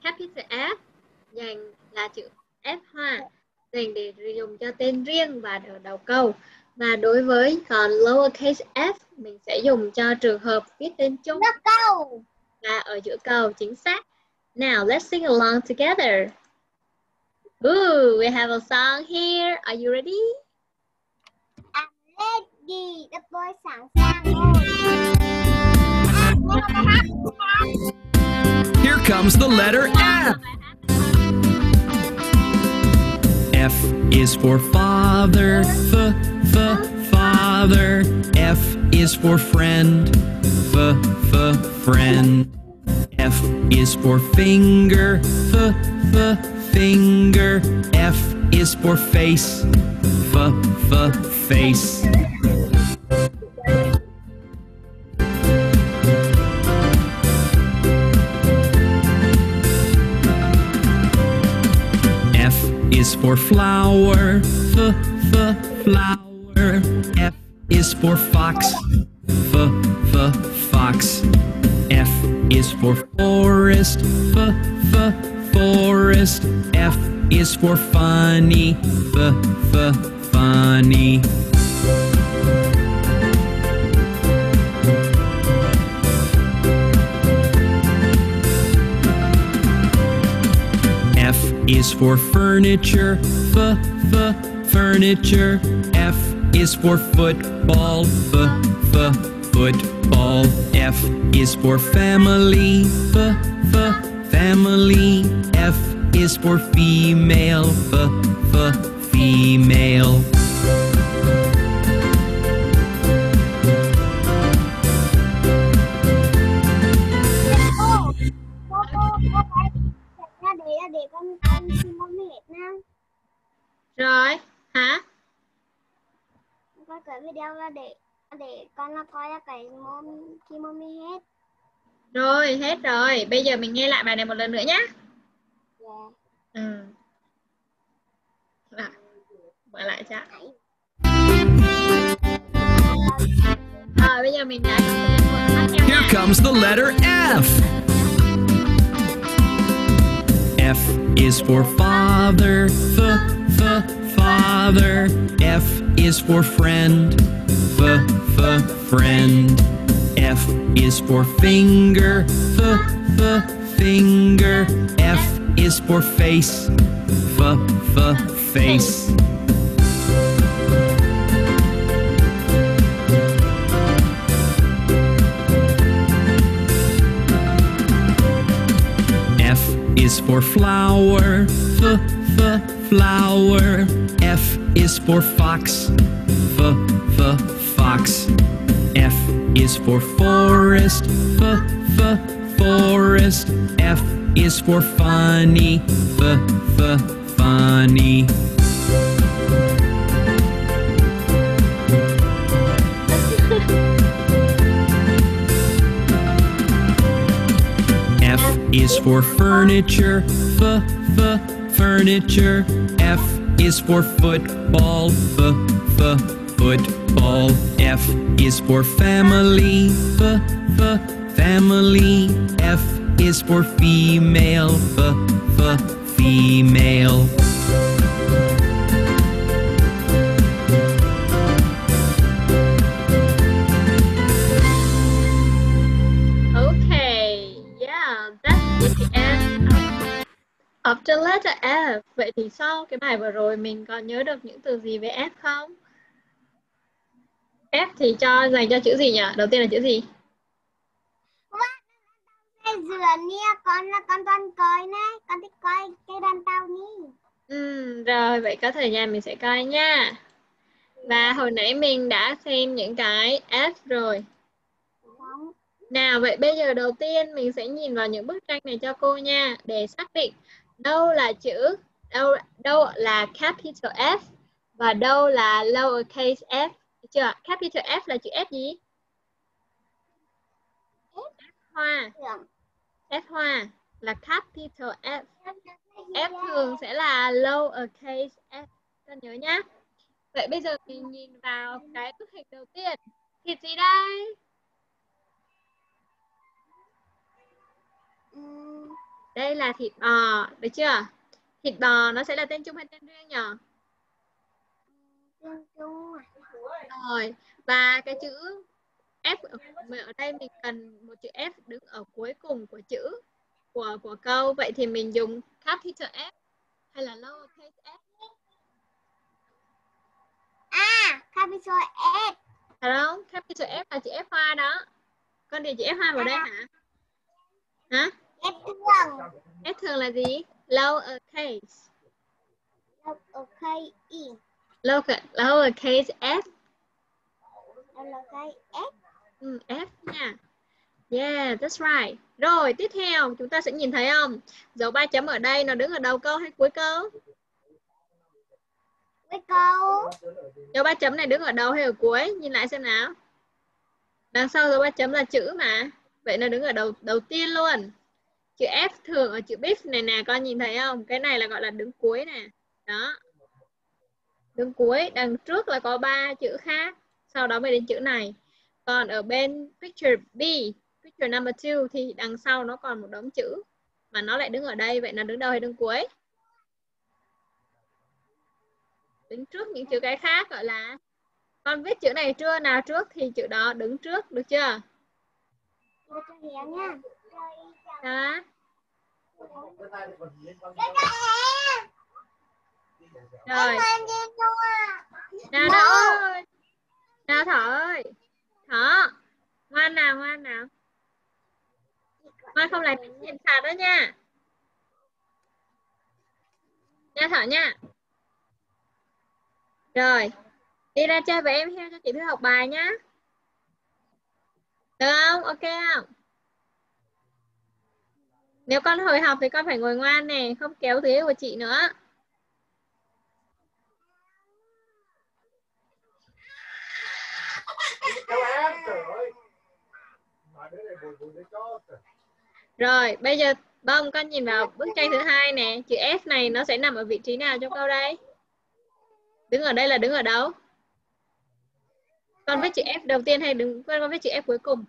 capital F dành là chữ F hoa, dành để dùng cho tên riêng và ở đầu câu. Và đối với còn lowercase f mình sẽ dùng cho trường hợp viết tên chung và ở giữa câu, chính xác. Now let's sing along together. Ooh, we have a song here. Are you ready? I'm ready. Các tôi sẵn sàng rồi. Here comes the letter F. F is for father, father. F is for friend, friend. F is for finger, finger. F is for face, face. F is for flower, flower. F is for fox, fox. F is for forest, forest. F is for funny, funny. F is for furniture, furniture. F is for football, football. F is for family, family. F is for female, female. Để con xin môn hết nào. Rồi, hả? Con cái video là để con là coi là cái môn khi môn hết. Rồi, hết rồi. Bây giờ mình nghe lại bài này một lần nữa nhé. Yeah. Mở lại cho. Rồi, bây giờ mình đã Here comes the letter F. F is for father, father. F is for friend, friend. F is for finger, finger. F is for face, face. F is for flower, flower. F is for fox, fox. F is for forest, forest. F is for funny, funny. F is for furniture, furniture. F is for football, football. F is for family, family. F is for female, female. Okay, yeah, that's the end of the letter F. Vậy thì sau cái bài vừa rồi mình còn nhớ được những từ gì về F không? F thì dành cho chữ gì nhỉ? Đầu tiên là chữ gì? Dừa nha, con toàn coi nè, con thích coi cái đàn tàu nè. Rồi, vậy có thời gian mình sẽ coi nha. Và hồi nãy mình đã xem những cái F rồi. Nào, vậy bây giờ đầu tiên mình sẽ nhìn vào những bức tranh này cho cô nha, để xác định đâu là chữ, đâu là capital F và đâu là lowercase f. Được chưa? Capital F là chữ F gì? F hoa. F hoa là capital F. F thường sẽ là lowercase f. Con nhớ nhá. Vậy bây giờ mình nhìn vào cái bức hình đầu tiên. Thịt gì đây? Đây là thịt bò, được chưa? Thịt bò nó sẽ là tên chung hay tên riêng nhỉ? Tên chung. Rồi, và cái chữ F ở đây mình cần một chữ F đứng ở cuối cùng của chữ của câu. Vậy thì mình dùng capital F hay là lowercase f? Capital F. Phải không? Capital F là chữ F hoa đó. Con điền chữ F hoa vào đây hả? Hả? F thường. F thường là gì? Lowercase. Lowercase f. Lowercase f. F nha. Yeah, that's right. Rồi, tiếp theo chúng ta sẽ nhìn thấy không? Dấu 3 chấm ở đây nó đứng ở đầu câu hay cuối câu? Cuối câu. Dấu 3 chấm này đứng ở đầu hay ở cuối? Nhìn lại xem nào. Đằng sau dấu 3 chấm là chữ mà. Vậy nó đứng ở đầu tiên luôn. Chữ F thường ở chữ beef này nè, con nhìn thấy không? Cái này là gọi là đứng cuối nè. Đó. Đứng cuối, đằng trước là có 3 chữ khác, sau đó mới đến chữ này. Còn ở bên picture B, picture number 2 thì đằng sau nó còn một đống chữ mà nó lại đứng ở đây. Vậy nó đứng đầu hay đứng cuối? Đứng trước những chữ cái khác gọi là, con viết chữ này chưa nào trước thì chữ đó đứng trước, được chưa? Đó. Rồi. Nào Thỏ ơi. Nào Thỏ ơi. Thỏ. Ngoan nào, ngoan nào. Ngoan không lại nhìn phạt đó nha. Nha Thỏ nha. Rồi. Đi ra chơi với em theo cho chị Thư học bài nhá. Được không? Ok không? Nếu con hồi học thì con phải ngồi ngoan nè, không kéo ghế của chị nữa. Rồi, bây giờ Bông con nhìn vào bức tranh thứ hai nè, chữ F này nó sẽ nằm ở vị trí nào trong câu đây? Đứng ở đây là đứng ở đâu? Con viết chữ F đầu tiên hay con viết chữ F cuối cùng?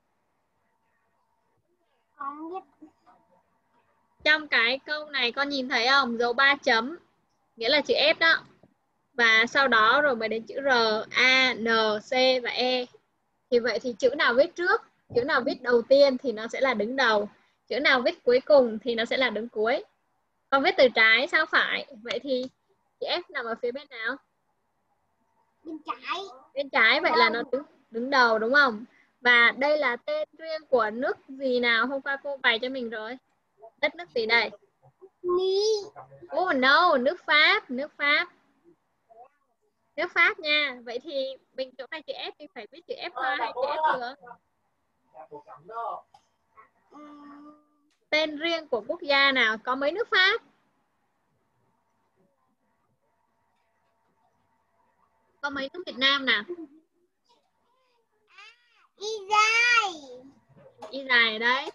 Không biết. Trong cái câu này con nhìn thấy không? Dấu 3 chấm nghĩa là chữ F đó. Và sau đó rồi mới đến chữ R, A, N, C và E. Thì vậy thì chữ nào viết trước, chữ nào viết đầu tiên thì nó sẽ là đứng đầu. Chữ nào viết cuối cùng thì nó sẽ là đứng cuối. Con viết từ trái sang phải. Vậy thì chữ F nằm ở phía bên nào? Bên trái. Bên trái, vậy là nó đứng đầu đúng không? Và đây là tên riêng của nước gì nào? Hôm qua cô bày cho mình rồi. Đất nước gì đây? Oh no, nước Pháp, nước Pháp. Nước Pháp nha. Vậy thì mình chỗ này chữ F thì phải viết chữ F hoa hay chữ F thường? Tên riêng của quốc gia nào? Có mấy nước Pháp? Có mấy nước Việt Nam nào? Israel ở đây.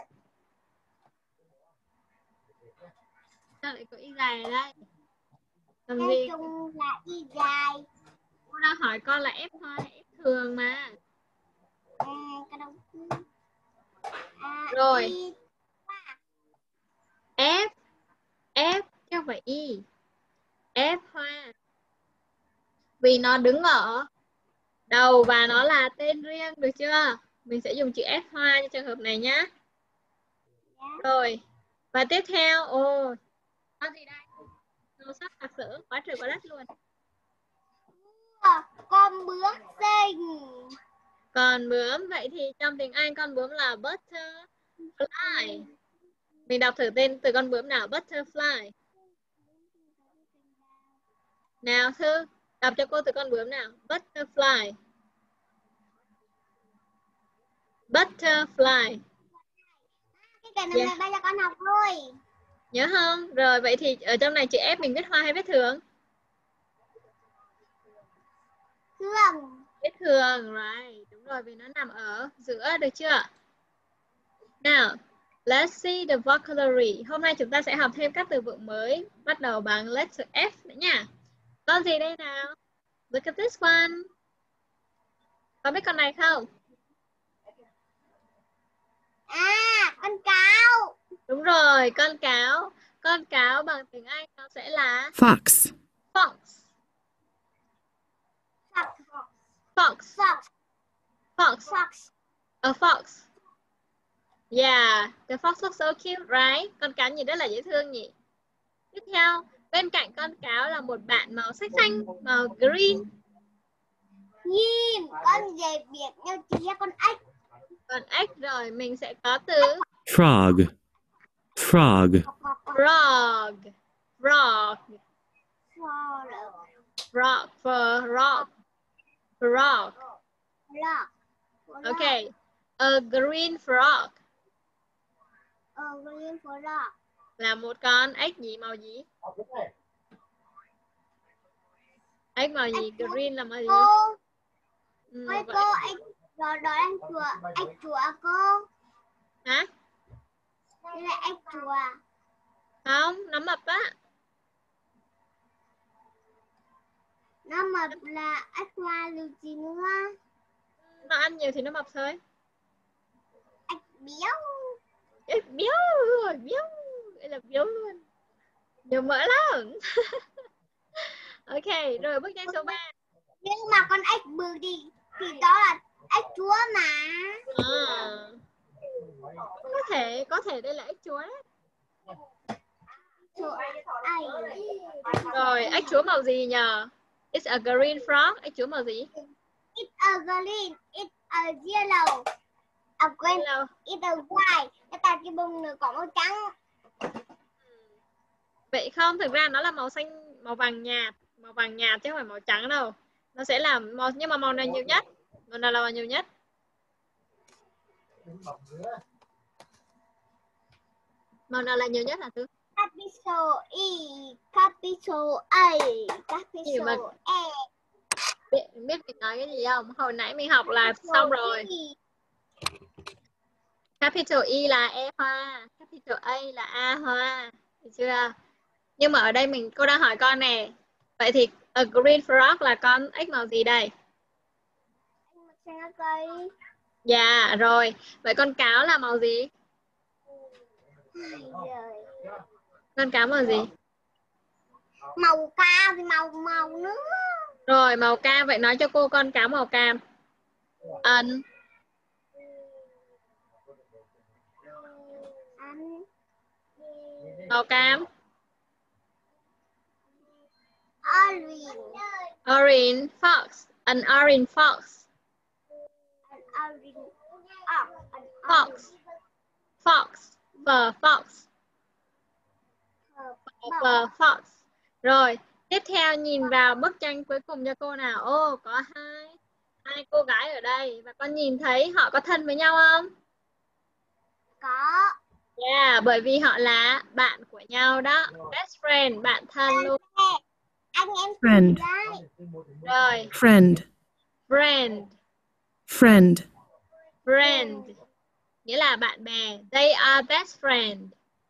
Sao lại có Israel ở đây? Làm gì? Chung là Israel. Cô đang hỏi con là F hoa hay F thường mà. Rồi. F chứ không phải Y. F hoa. Vì nó đứng ở đầu và nó là tên riêng, được chưa? Mình sẽ dùng chữ F hoa cho trường hợp này nhá. Rồi. Và tiếp theo, con gì đây? Màu sắc thật sự quá trời quá đất luôn. Con bướm xinh. Con bướm, vậy thì trong tiếng Anh con bướm là butterfly. Mình đọc thử tên từ con bướm nào? Butterfly. Nào Thư, đọc cho cô từ con bướm nào? Butterfly. Butterfly. Cái này bây giờ con học thôi. Nhớ không? Rồi, vậy thì ở trong này chữ F mình viết hoa hay viết thường? Thường. Viết thường, right. Đúng rồi, vì nó nằm ở giữa, được chưa? Nào, let's see the vocabulary. Hôm nay chúng ta sẽ học thêm các từ vựng mới bắt đầu bằng letter F nữa nha. Con gì đây nào? Look at this one. Có biết con này không? Con cáo. Đúng rồi, con cáo. Con cáo bằng tiếng Anh nó sẽ là Fox. fox. Fox. Fox. Fox. A fox. Yeah, the fox looks so cute, right? Con cáo nhìn rất là dễ thương nhỉ. Tiếp theo, bên cạnh con cáo là một bạn màu xanh xanh, màu green. Nhìn, con gì biệt nhau chỉ con ếch. Còn ếch rồi, mình sẽ có từ Frog. Frog. frog. Frog. Frog. Frog. Frog. Okay. A green frog. Green frog. Là một con ếch gì, màu gì? Ếch màu gì? Green là màu gì? Cô, Vậy... cô ếch đó đang chùa, ếch chùa cô. Hả? Đây là ếch chùa. Không, nó mập á. Nó mập là ếch hoa lưu gì nữa. Nó ăn nhiều thì nó mập thôi. Ếch béo. Ếch béo rồi, béo. Đây là béo luôn. Nhiều mỡ lắm. Ok, rồi bước nhanh số 3. Nhưng mà con ếch bự thì đó là ếch chúa mà. Có thể đây là ếch chúa đấy. Rồi, ếch chúa màu gì nhờ? It's a green frog. Ếch chúa màu gì? It's a green, it's a yellow. Quên, it's a white. Cái bông nữa có màu trắng. Vậy không, thực ra nó là màu xanh, màu vàng nhạt chứ không phải màu trắng đâu. Nó sẽ là màu, nhưng mà màu nào nhiều nhất? Màu nào là màu nhiều nhất? Màu nào là nhiều nhất hả Tư? Capital E, capital A, capital A. Biết mình nói cái gì không? Hồi nãy mình học là xong rồi. Capital E là E hoa, capital A là A hoa, được chưa? Nhưng mà ở đây cô đang hỏi con nè. Vậy thì a green frog là con ếch màu gì đây? Dạ rồi. Vậy con cáo là màu gì? Con cáo màu gì? Màu cam thì màu nữa. Rồi màu cam, vậy nói cho cô con cáo màu cam. Màu cam. Orange fox. An orange fox. Fox. Fox. Fox. Fox. Rồi, tiếp theo nhìn vào bức tranh cuối cùng cho cô nào. Ô, có hai cô gái ở đây và con nhìn thấy họ có thân với nhau không? Có. Yeah, bởi vì họ là bạn của nhau đó. Best friend, bạn thân luôn. Anh em Friend. Rồi. Friend. Friend. Friend. Friend. Nghĩa là bạn bè. They are best friend.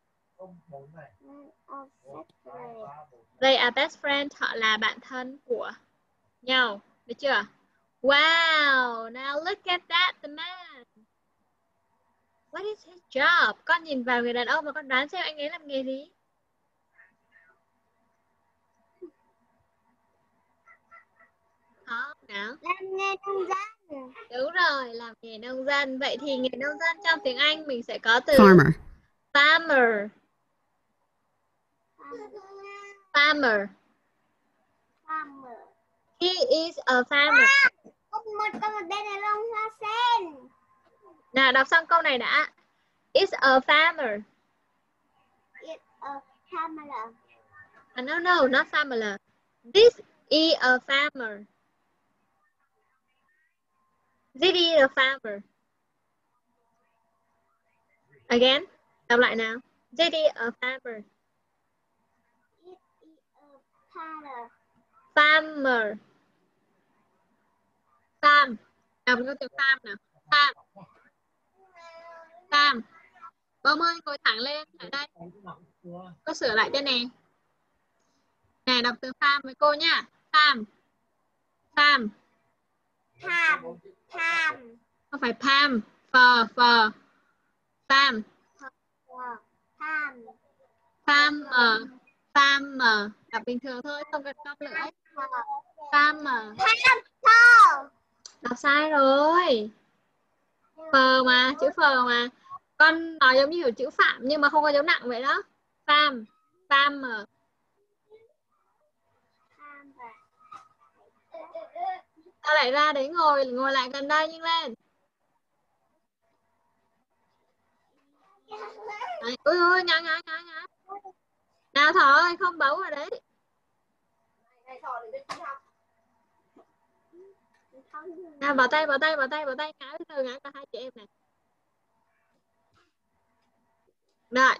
They are best friend. Họ là bạn thân của nhau. Được chưa? Wow. Now look at that. The man. What is his job? Con nhìn vào người đàn ông và con đoán xem anh ấy làm nghề gì? Không nào. Làm nghề nông dân. Đúng rồi, làm nghề nông dân. Vậy thì nghề nông dân trong tiếng Anh mình sẽ có từ Farmer. Farmer. Farmer. He is a farmer. Con đây là lông hoa sen. Nào, đọc xong câu này đã. It's a farmer. It's a farmer. No, not farmer. This is a farmer. This is a farmer. Again, đọc lại nào. This is a farmer. It is a farmer. Farmer. Farm. Đọc cái từ farm nào. Farm. Farm. Bông ơi, ngồi thẳng lên. Ở đây. Cô sửa lại cho nè. Nè, đọc từ farm với cô nhá. Farm. Farm. Farm. Farm. Không phải palm. Farm. Farm. Farm. Farmer. Farmer. Đọc bình thường thôi, không cần cong lưỡi. Farmer. Thơ. Đọc sai rồi. Phờ mà, chữ phờ mà. Con nói giống như kiểu chữ phạm nhưng mà không có dấu nặng vậy đó. Farm. Farmer. Sao lại ra đấy ngồi lại gần đây, nhanh lên. Đấy. Ui ui, ngã. Nào Thỏ ơi, không bấu vào đấy. Nào, bỏ tay, ngã từ ngã cả hai chị em này. Rồi.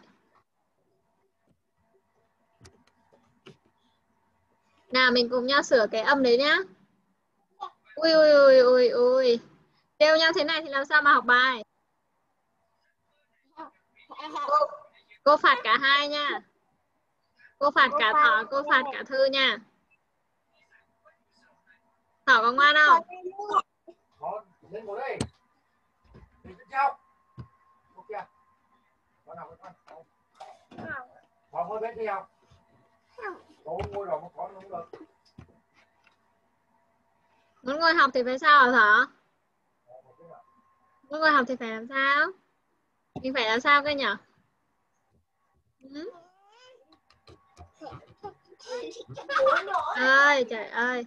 Nào mình cùng nhau sửa cái âm đấy nhá. Ui. Trêu nhau thế này thì làm sao mà học bài. Cô phạt cả hai nha. Cô phạt cả Thỏ, cô phạt cả Thư nha. Thỏ có ngoan không? Lên ngồi đây. Đi tiếp theo. Ok. Con nào con? Con ngồi bên theo. Con ngồi rồi con không được. Muốn ngồi học thì phải sao hả Thỏ? Muốn ngồi học thì phải làm sao? Mình phải làm sao cơ nhỉ? Ơi trời ơi.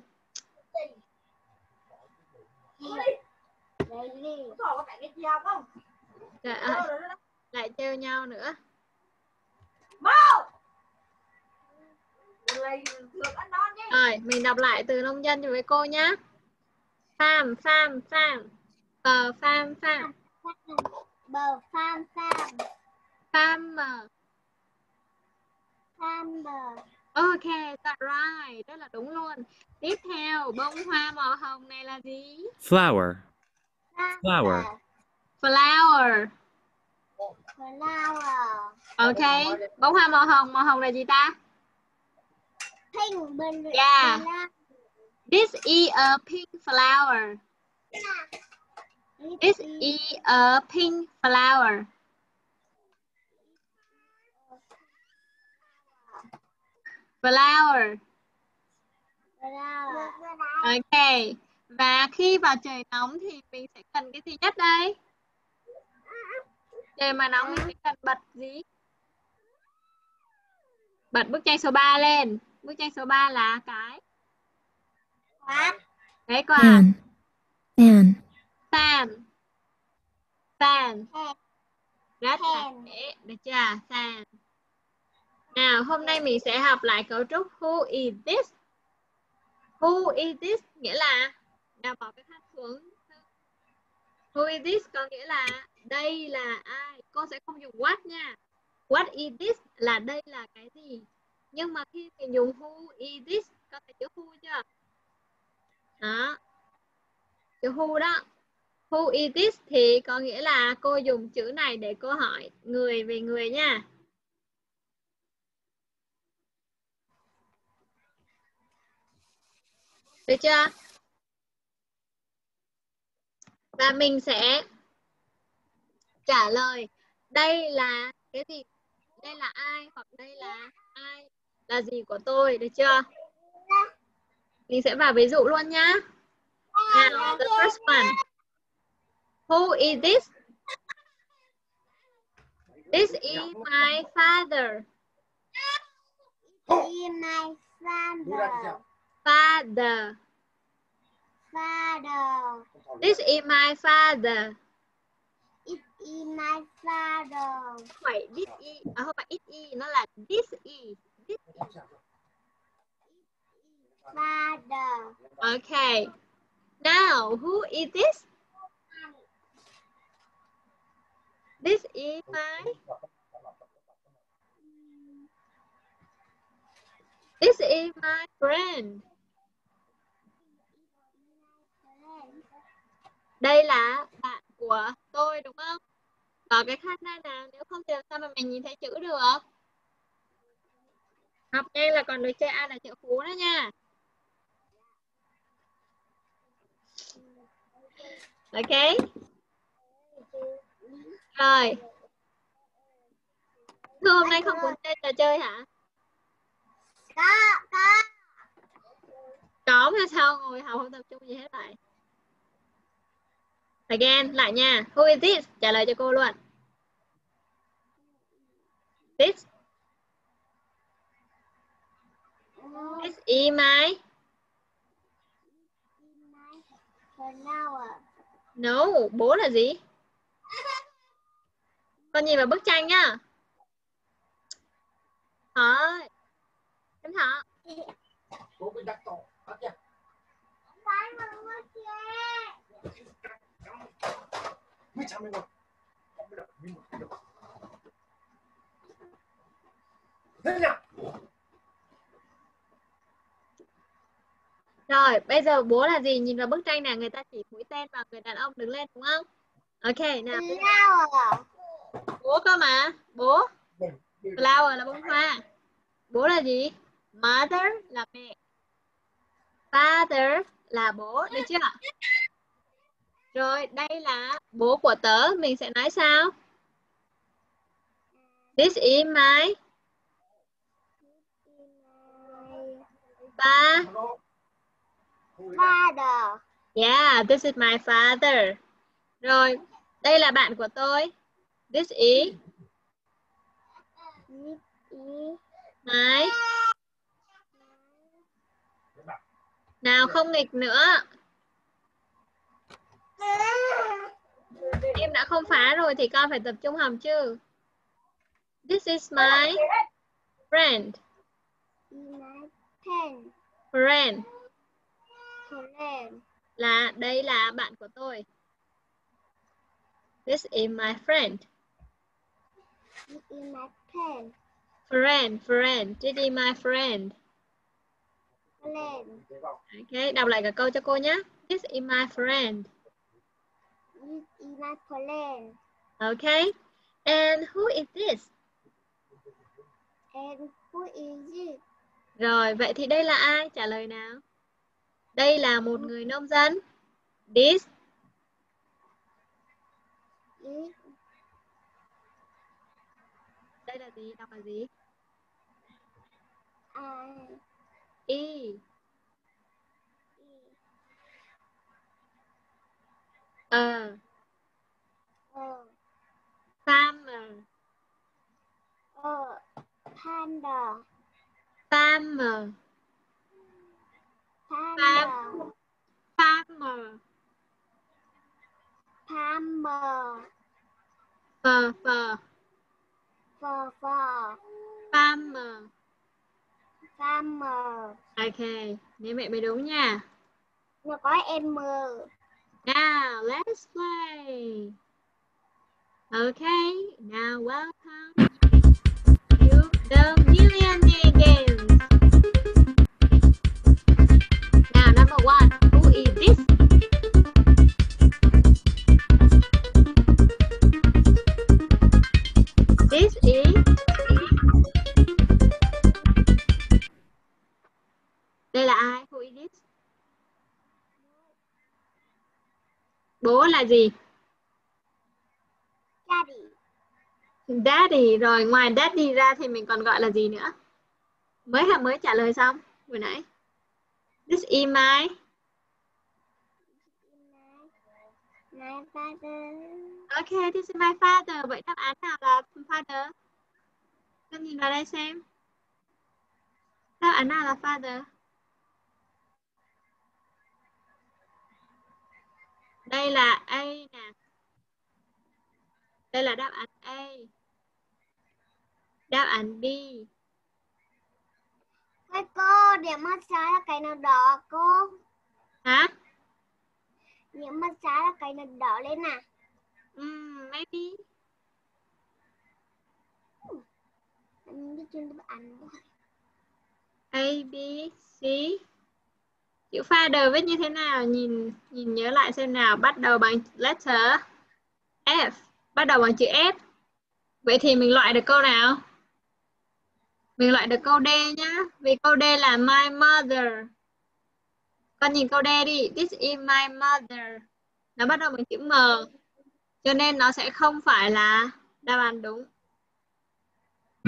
Trời ơi. Lại trêu nhau nữa. Rồi, mình đọc lại từ nông dân với cô nhá. Farm. Bờ farm. Bờ farm. Farmer. Farmer. Ok, that's right. Đó là đúng luôn. Tiếp theo, bông hoa màu hồng này là gì? Flower. Flower. Flower. Flower. Ok, bông hoa màu hồng là gì ta? Pink. Yeah. This is a pink flower. This is a pink flower. Flower. Ok. Và khi vào trời nóng thì mình sẽ cần cái gì nhất đây? Trời mà nóng mình sẽ cần bật gì? Bật bức tranh số 3 lên. Bức tranh số 3 là cái Quạt. cái quạt. Fan. Fan. Rất là dễ, được chưa? Fan. Nào, hôm nay mình sẽ học lại cấu trúc who is this? Who is this nghĩa là, nào bỏ cái khăn xuống. Who is this có nghĩa là đây là ai? Cô sẽ không dùng what nha. What is this là đây là cái gì? Nhưng mà khi mình dùng who is this, có thể chữ who chưa? Đó. Chữ who đó. Who is this thì có nghĩa là cô dùng chữ này để cô hỏi người về người nha. Được chưa? Và mình sẽ trả lời đây là cái gì? Đây là ai hoặc đây là ai là gì của tôi, được chưa? Mình sẽ vào ví dụ luôn nhá. Now, the first one. Who is this? This is my father. This is my father. Father. This is my father. It is my father. Không phải this is, không phải it is, nó là this is. This is. Father. Okay. Now, who is this? This is my. This is my friend. Đây là bạn của tôi đúng không? Có cái khăn đây nào, nếu không thì làm sao mà mình nhìn thấy chữ được? Học nhanh là còn được chơi ai là triệu phú đó nha. Ok. Rồi. Thư hôm nay không cuốn tên trò chơi hả? Có mà sao ngồi học không tập trung gì hết vậy? Again, lại nha. Who is this? Trả lời cho cô luôn. This is my. No, bố là gì? Con nhìn vào bức tranh nhá. Thôi. Em Thọ. Bố bị đặt tổ. Hết chưa? Mới chạm mình rồi. Thế nào? Rồi, bây giờ bố là gì? Nhìn vào bức tranh này, người ta chỉ mũi tên vào người đàn ông đứng lên đúng không? Ok, nào. Bố cơ mà. Bố. Flower là bông hoa. Bố là gì? Mother là mẹ. Father là bố, được chưa? Rồi, đây là bố của tớ. Mình sẽ nói sao? This is my Father. Yeah, this is my father. Rồi, đây là bạn của tôi. This is my. Nào không nghịch nữa. Em đã không phá rồi thì con phải tập trung học chứ. This is my friend. Friend là đây là bạn của tôi. This is my friend. Friend. This is my friend. Okay, đọc lại cả câu cho cô nhé. This is my friend. Okay. And who is this? Rồi, vậy thì đây là ai? Trả lời nào. Đây là một người nông dân. This đây là gì? Đọc là gì? E. Farmer. Farmer. Farmer. Ok, nếu mẹ mới đúng nha. Nó có M. Now, let's play. Okay, now welcome to the Millionaire Games. Now, number one, who is this? This is. Đây là ai? Who is this? Bố là gì? Daddy. Rồi, ngoài daddy ra thì mình còn gọi là gì nữa? Mới trả lời xong vừa nãy. This is my father. Okay, this is my father. Vậy đáp án nào là father? Con nhìn vào đây xem. Đáp án nào là father? Đây là A nè. Đây là đáp án A. Đáp án B. Cô, điểm mắt trái là cái nào đỏ cô? Hả? Điểm mắt trái là cái nào đỏ lên nè. Maybe. Mình biết chuyên đáp án thôi. A, B, C. Chữ father viết như thế nào? Nhìn nhớ lại xem nào. Bắt đầu bằng letter F. Bắt đầu bằng chữ F. Vậy thì mình loại được câu nào? Mình loại được câu D nhá. Vì câu D là my mother. Con nhìn câu D đi. This is my mother. Nó bắt đầu bằng chữ M. Cho nên nó sẽ không phải là đáp án đúng.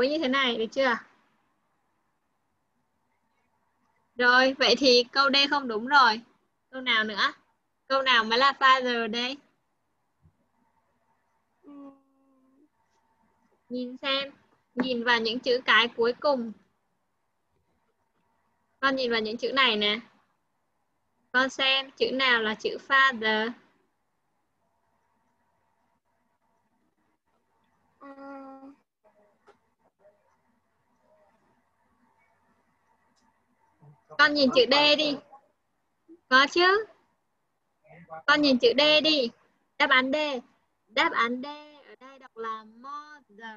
cuối như thế này, được chưa? Rồi, vậy thì câu D không đúng rồi. Câu nào nữa? Câu nào mới là father đây? Nhìn xem, nhìn vào những chữ cái cuối cùng. Con nhìn vào những chữ này nè. Con xem chữ nào là chữ father. Con nhìn chữ D đi. Có chứ? Con nhìn chữ D đi. Đáp án D. Đáp án D ở đây đọc là mother.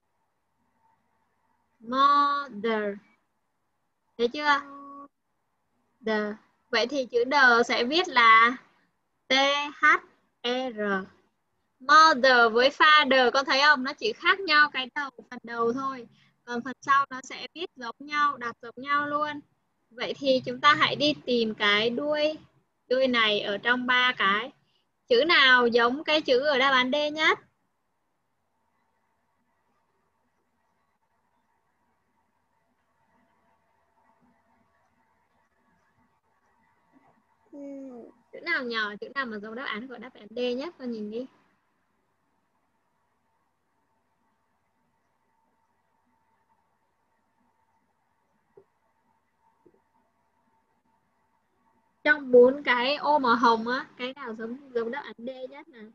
Mother. Thấy chưa? The. Vậy thì chữ D sẽ viết là T-H-E-R. Mother với father, con thấy không? Nó chỉ khác nhau cái đầu, phần đầu thôi. Còn phần sau nó sẽ viết giống nhau, đọc giống nhau luôn. Vậy thì chúng ta hãy đi tìm cái đuôi này ở trong 3 cái. Chữ nào giống cái chữ ở đáp án D nhất? Chữ nào nhỏ, chữ nào mà giống đáp án của đáp án D nhất? Con nhìn đi. Trong 4 cái ô màu hồng á, cái nào giống đáp án D nhất nào?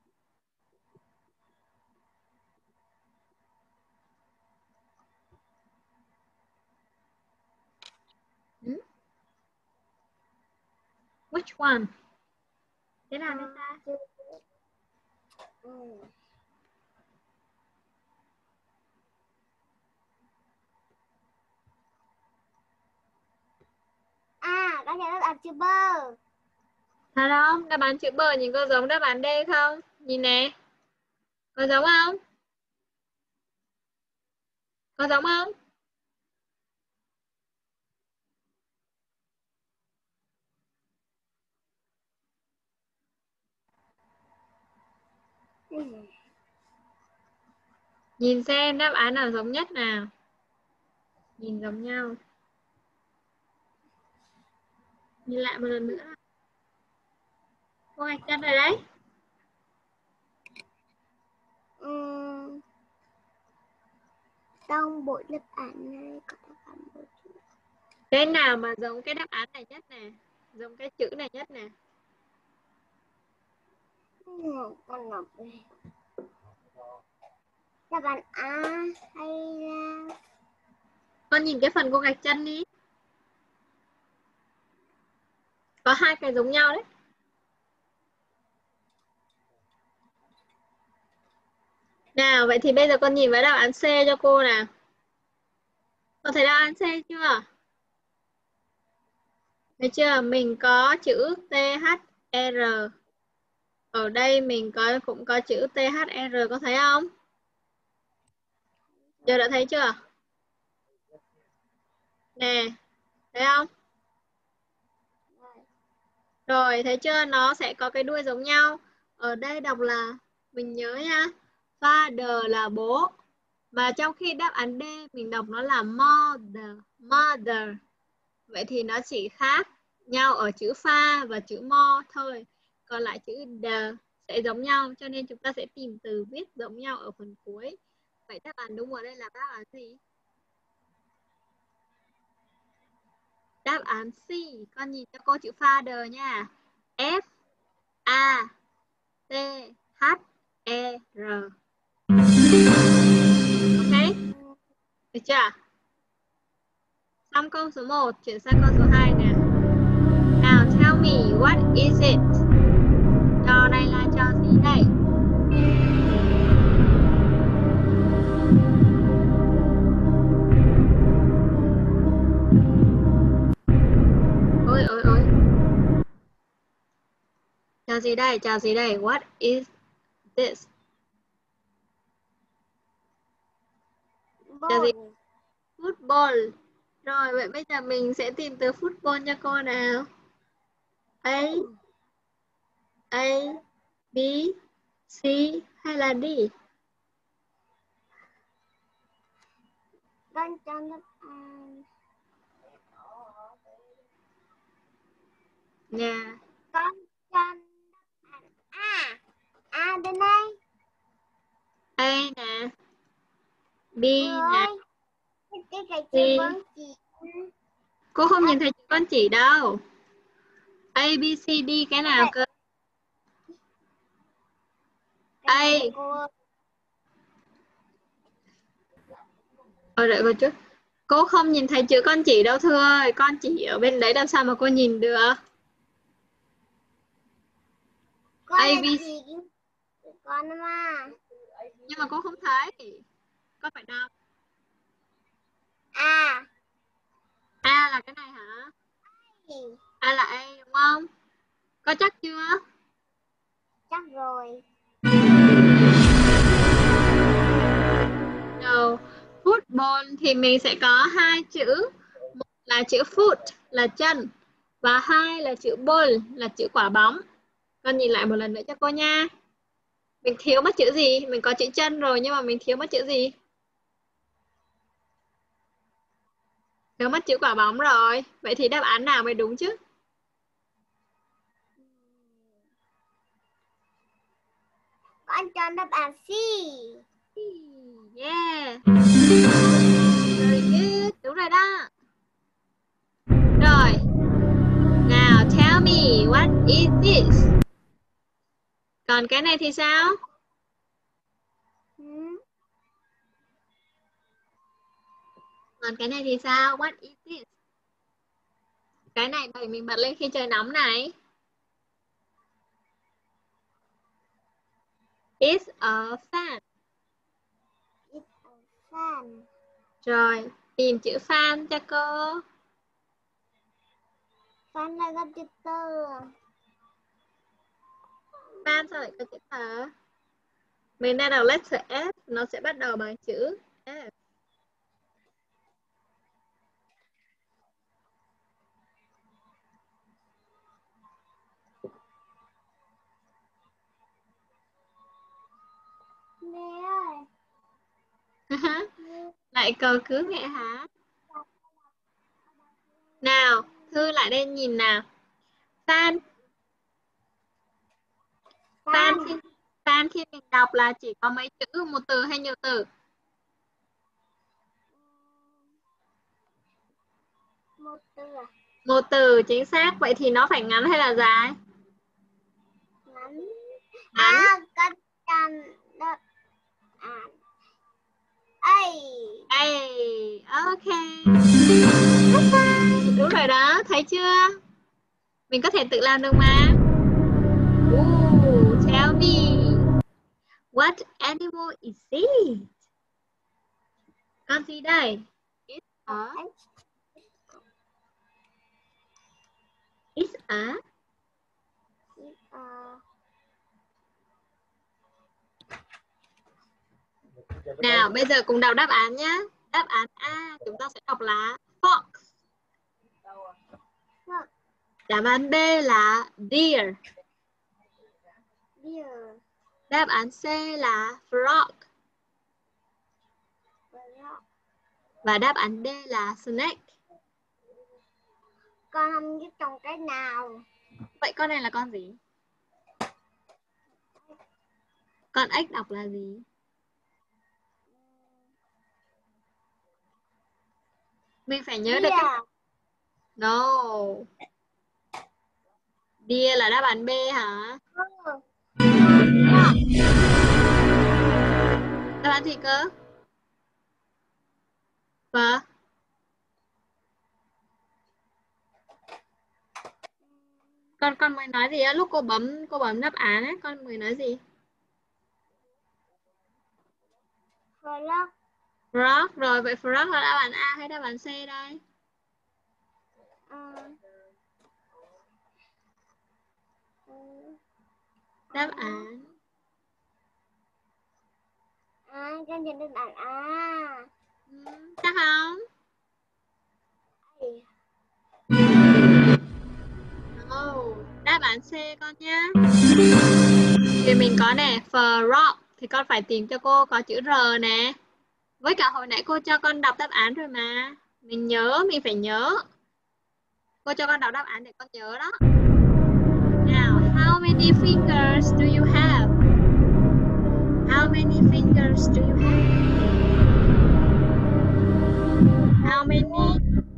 Which one? Cái nào đây ta? Con nhớ đáp án chữ bơ. Thật không? Đáp án chữ bờ nhìn có giống đáp án D không? Nhìn nè. Có giống không? Có giống không? Nhìn xem đáp án nào giống nhất nào. Nhìn giống nhau. Nhìn lại một lần nữa. Cô gạch chân rồi đấy. Trong bộ đáp án này có đáp án bộ chữ. Cái nào mà giống cái đáp án này nhất nè? Giống cái chữ này nhất nè. Con ngọc này. Đáp án A hay là... Con nhìn cái phần cô gạch chân đi. Có 2 cái giống nhau đấy. Nào, vậy thì bây giờ con nhìn vào đáp án C cho cô nào. Con thấy đáp án C chưa? Thấy chưa? Mình có chữ THR. Ở đây mình cũng có chữ THR, có thấy không? Giờ đã thấy chưa? Nè, thấy không? Rồi, thấy chưa? Nó sẽ có cái đuôi giống nhau. Ở đây đọc là, mình nhớ nha, father là bố. Mà trong khi đáp án D mình đọc nó là mother. Mother. Vậy thì nó chỉ khác nhau ở chữ pha và chữ mo thôi. Còn lại chữ the sẽ giống nhau, cho nên chúng ta sẽ tìm từ viết giống nhau ở phần cuối. Vậy đáp án đúng ở đây là đáp án gì? Đáp án C. Con nhìn cho cô chữ father nha. F A T H E R. Ok? Được chưa? Xong câu số 1, chuyển sang câu số 2 nè. Now tell me what is it? Trò này là trò gì đây? Ôi ôi ôi. Trò gì đây? Trò gì đây? What is this? Trò gì? Football. Rồi, vậy bây giờ mình sẽ tìm từ football cho cô nào. A, B, C hay là D? Con chọn đáp án. Nha. Con chọn đáp án A. A bên đây. A nè. B nè. Cái chữ con chỉ. Cô không nhìn thấy chữ con chỉ đâu. A, B, C, D cái nào cơ? A. Đợi một chút. Cô không nhìn thấy chữ con chỉ đâu Thư ơi. Con chỉ ở bên đấy làm sao mà cô nhìn được? Con A, là B, chỉ con mà. nhưng mà cô không thấy. Con phải đọc. A. A là cái này hả? A là A đúng không? Có chắc chưa? Chắc rồi. Đầu football thì mình sẽ có hai chữ. Một là chữ foot là chân. Và hai là chữ ball là chữ quả bóng. Con nhìn lại một lần nữa cho cô nha. Mình thiếu mất chữ gì? Mình có chữ chân rồi nhưng mà mình thiếu mất chữ gì? Thiếu mất chữ quả bóng rồi. Vậy thì đáp án nào mới đúng chứ? Con chọn đáp án C. Yeah. Very good. Đúng rồi đó. Rồi. Now tell me what is this? Còn cái này thì sao? Còn cái này thì sao? What is this? Cái này bởi mình bật lên khi trời nóng này. It's a fan. It's a fan. Rồi, tìm chữ fan cho cô. Fan là gấp chữ tơ. Fan sao lại có chữ tờ? Mình đang đọc letter F, nó sẽ bắt đầu bằng chữ F. Mẹ ơi. Lại cầu cứu mẹ hả? Nào, Thư lại đây nhìn nào. Fan. Fan khi mình đọc là chỉ có mấy chữ, một từ hay nhiều từ? Một từ à? Một từ, chính xác. Vậy thì nó phải ngắn hay là dài? Ngắn. Ngắn. Con chọn đáp án A. A, ok. Đúng rồi đó, thấy chưa? Mình có thể tự làm được mà. Tell me, what animal is it? Con gì đây? It's a. Nào, bây giờ cùng đọc đáp án nhé. Đáp án A chúng ta sẽ đọc là fox. Đáp án B là deer. Đáp án C là frog. Và đáp án D là snake. Con không biết trong cái nào. Vậy con này là con gì? Con ếch đọc là gì? Mình phải nhớ được cái... No. Deer là đáp án B hả? Đáp án gì cơ? Vâng. Con mới nói gì á? Lúc cô bấm đáp án ấy, con mới nói gì? Frog. Frog rồi, vậy frog là đáp án A hay đáp án C đây? Đáp án con chọn đáp án A. Chắc không? No, đáp án C con nhé. Thì mình có nè, frog thì con phải tìm cho cô có chữ R nè. Với cả hồi nãy cô cho con đọc đáp án rồi mà. Mình phải nhớ. Cô cho con đọc đáp án để con nhớ đó. Now, how many fingers do you have? How many fingers do you have? How many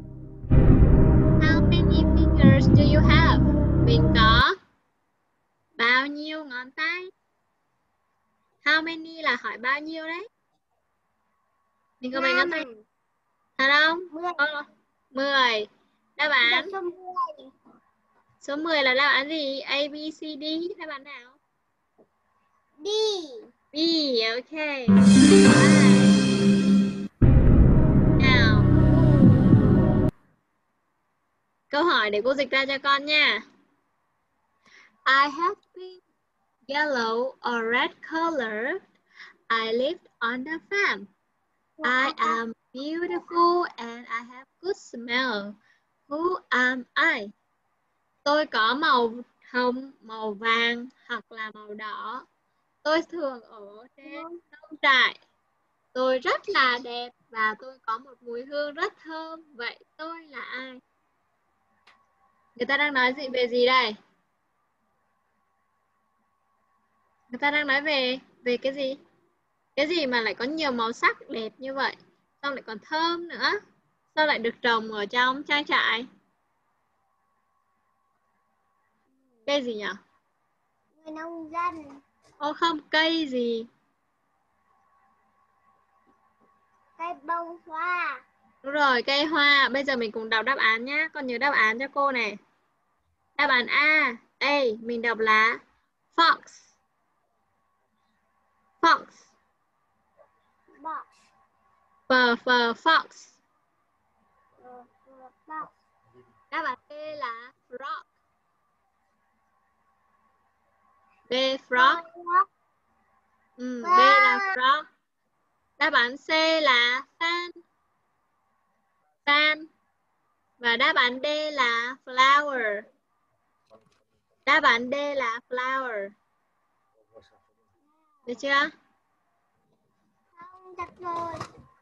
fingers do you have? Mình có bao nhiêu ngón tay? How many là hỏi bao nhiêu đấy? Mình có mấy ngón tay? Thật không? 10. Đáp án số 10 là đáp án gì? A, B, C, D. Đáp án nào? D. B, ok. Nào. Câu hỏi để cô dịch ra cho con nha. I have pink, yellow, or red color. I lived on the farm. I am beautiful and I have good smell. Who am I? Tôi có màu hồng, màu vàng hoặc là màu đỏ. Tôi thường ở trên nông trại. Tôi rất là đẹp và tôi có một mùi hương rất thơm. Vậy tôi là ai? Người ta đang nói gì về gì đây? Người ta đang nói về cái gì? Cái gì mà lại có nhiều màu sắc đẹp như vậy? Xong lại còn thơm nữa. Sao lại được trồng ở trong trang trại? Cây gì nhỉ? Người nông dân. Ô không, cây gì? Cây bông hoa. Đúng rồi, cây hoa. Bây giờ mình cùng đọc đáp án nhé. Con nhớ đáp án cho cô này. Đáp án A. Mình đọc là fox. Fox. Box. Fox. Box. Đáp án B là frog. B, frog. B là frog. Đáp án C là fan. Fan. Và đáp án D là flower. Đáp án D là flower. Được chưa? Không, chắc rồi.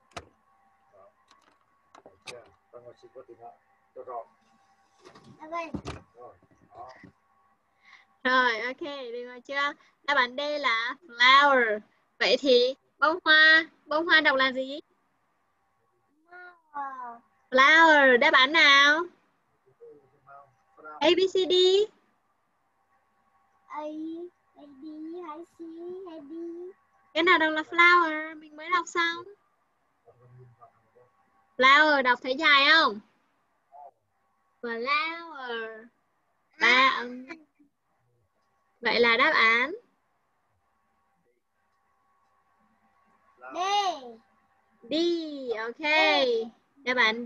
Rồi, ok, được rồi chưa? Đáp án D là flower. Vậy thì bông hoa đọc là gì? Flower, đáp án nào? A, B, C, D. A, B, hay C, hay D. Cái nào đọc là flower? Mình mới đọc xong. Flower đọc thấy dài không? Flower. 3 âm. Vậy là đáp án D. D, ok. Đáp án D.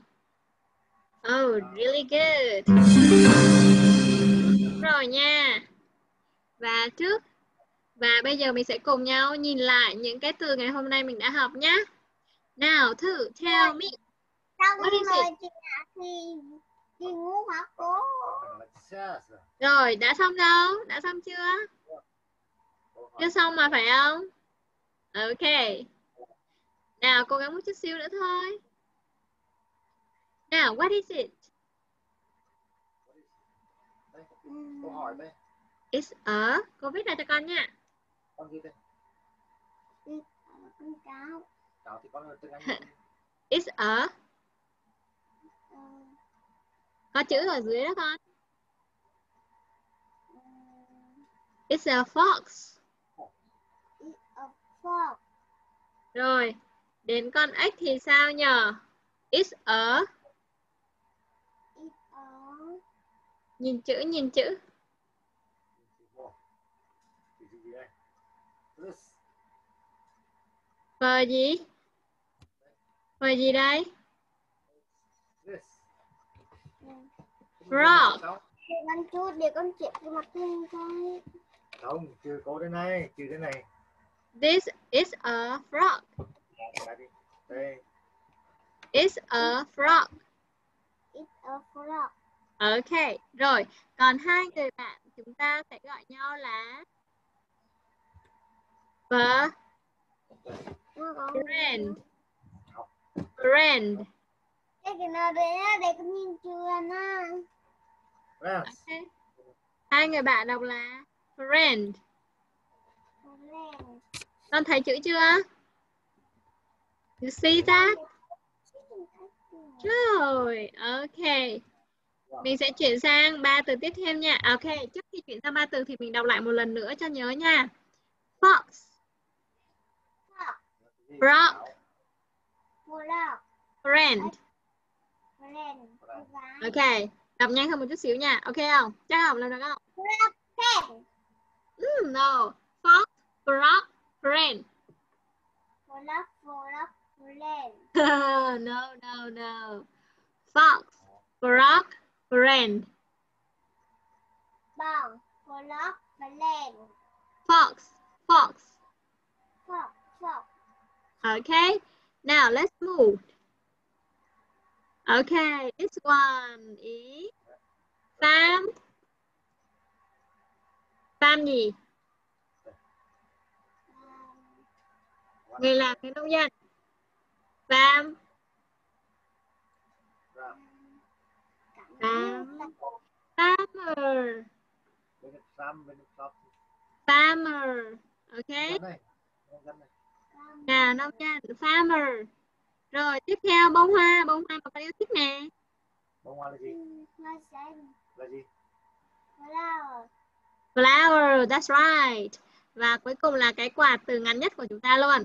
Oh, really good. Đúng rồi nha. Và bây giờ mình sẽ cùng nhau nhìn lại những cái từ ngày hôm nay mình đã học nhé. Nào, thử tell me. Xong What is rồi it? chị ngủ hả cô? Rồi, đã xong đâu? Đã xong chưa? Chưa xong mà phải không? Ok. Nào, cố gắng một chút xíu nữa thôi. Nào, what is it? Câu hỏi đây. It's a. Cô viết ra cho con nha. Con gì đây? Con cáo. Cáo thì con tiếng Anh. It's a. Có chữ ở dưới đó con. It's a fox. It's a fox. Rồi, đến con ếch thì sao nhờ? It's a. It's a. Nhìn chữ. Phờ gì? Phờ gì đây? Frog. Để con chút, để con chép cái mặt lên coi. Không, trừ câu đây này, trừ thế này. This is a frog. Đây. It's a frog. It's a frog. Ok, rồi. Còn hai người bạn chúng ta sẽ gọi nhau là Phờ. Nó có Friend. Friend. Cái nào đấy có nhìn chưa nè. Okay. Hai người bạn đọc là friend. Con thấy chữ chưa? You see that? Rồi, ok. Mình sẽ chuyển sang 3 từ tiếp theo nha. Ok, trước khi chuyển sang 3 từ thì mình đọc lại một lần nữa cho nhớ nha. Fox. Frog. Friend. Ok, đọc nhanh hơn một chút xíu nha. Ok không? Chắc không? Lần được không? No. Fox, frog, friend. No. Fox, frog, friend. Fox. Okay. Now let's move. Okay, this one is farm. Farm gì? Người làm, người nông dân. Farm. Farmer. Farmer. Okay. Nào, nông dân. Farmer. Rồi, tiếp theo bông hoa. Bông hoa mà con yêu thích nè. Bông hoa là gì? Là gì? Flower, that's right. Và cuối cùng là cái quạt từ ngắn nhất của chúng ta luôn.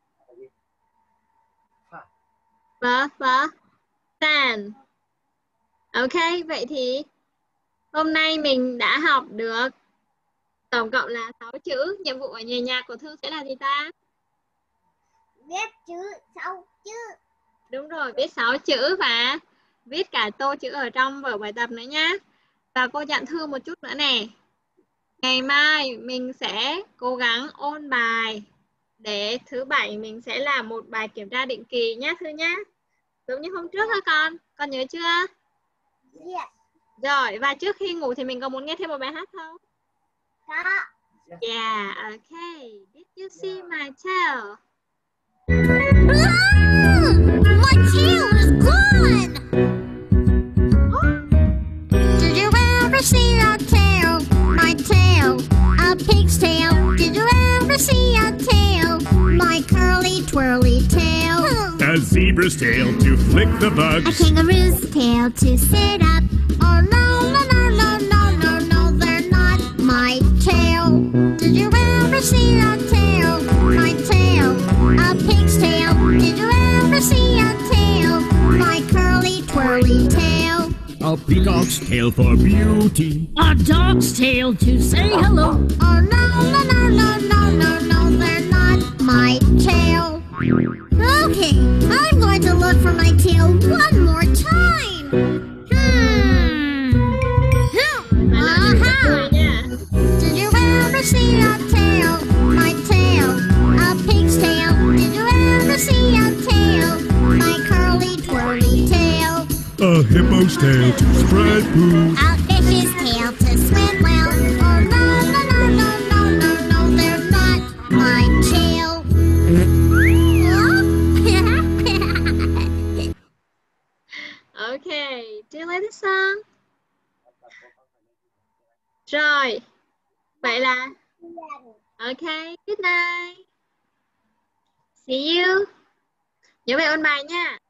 Fan. Ok, vậy thì hôm nay mình đã học được tổng cộng là 6 chữ. Nhiệm vụ ở nhà của Thư sẽ là gì ta? Viết chữ 6 chữ. Đúng rồi, viết 6 chữ và viết cả tô chữ ở trong vở bài tập nữa nhá. Và cô dặn Thư một chút nữa nè. Ngày mai mình sẽ cố gắng ôn bài để thứ Bảy mình sẽ làm một bài kiểm tra định kỳ nhé Thư nhá. Giống như hôm trước hả con? Con nhớ chưa? Yes. Rồi, và trước khi ngủ thì mình có muốn nghe thêm một bài hát không? Có. Yeah, okay. Did you see my tail? My tail is gone! Did you ever see a tail? My tail, a pig's tail. Did you ever see a tail? My curly twirly tail. A zebra's tail to flick the A bugs. kangaroo's tail to sit up. Oh no, they're not my tail. Did you ever see a tail? My tail, a pig's tail. Did you ever see a tail? My curly twirly tail. A peacock's tail for beauty. A dog's tail to say hello. Oh no, they're not my tail. Okay, I'm going to look for my tail one more time. Aha! Did you ever see a tail? My tail, a pig's tail. Did you ever see a tail? My curly twirly tail. A hippo's tail to spread poo. A fish's tail to swim well. Oh no, they're not my tail. Okay, do you like the song? Rồi, vậy là okay, good night. See you. Nhớ về ôn bài nha.